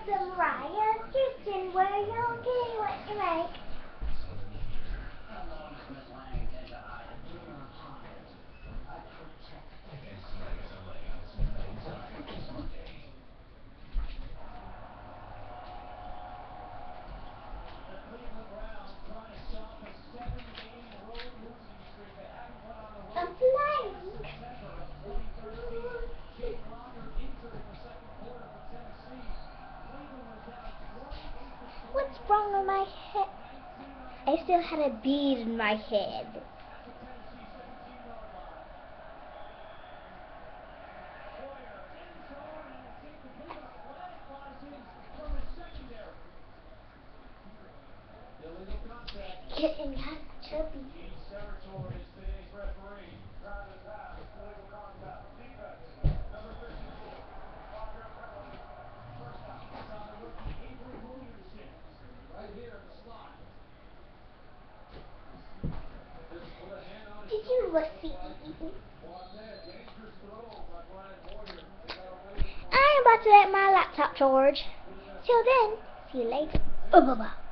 some Mariah's kitchen where you'll get what you make. A blank. What's wrong with my head? I still had a bead in my head. Getting hot chubby. Did you look see? I'm about to let my laptop charge. Till then, see you later. Bye bye.